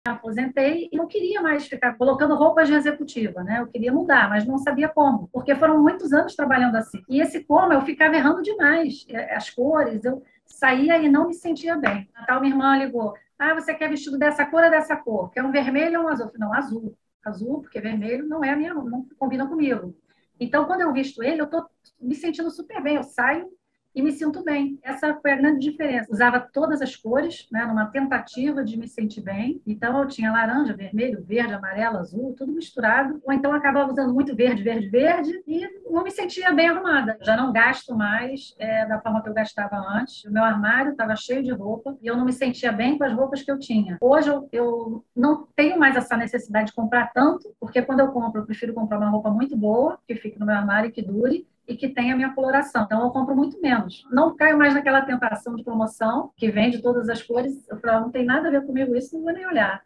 aposentei e não queria mais ficar colocando roupas de executiva, né? Eu queria mudar, mas não sabia como, porque foram muitos anos trabalhando assim. E esse como eu ficava errando demais, as cores, eu saía e não me sentia bem. Natal, minha irmã ligou: ah, você quer vestido dessa cor ou dessa cor? Quer um vermelho ou um azul? Eu falei: não, azul. Azul, porque vermelho não é a minha, não combina comigo. Então, quando eu visto ele, eu estou me sentindo super bem. Eu saio e me sinto bem. Essa foi a grande diferença. Usava todas as cores, né, numa tentativa de me sentir bem. Então, eu tinha laranja, vermelho, verde, amarelo, azul, tudo misturado. Ou então, eu acabava usando muito verde, verde, verde e não me sentia bem arrumada. Já não gasto mais da forma que eu gastava antes. O meu armário estava cheio de roupa e eu não me sentia bem com as roupas que eu tinha. Hoje, eu não tenho mais essa necessidade de comprar tanto, porque quando eu compro, eu prefiro comprar uma roupa muito boa, que fique no meu armário e que dure, e que tenha a minha coloração. Então, eu compro muito menos. Não caio mais naquela tentação de promoção, que vende todas as cores. Eu falo: não tem nada a ver comigo isso, não vou nem olhar.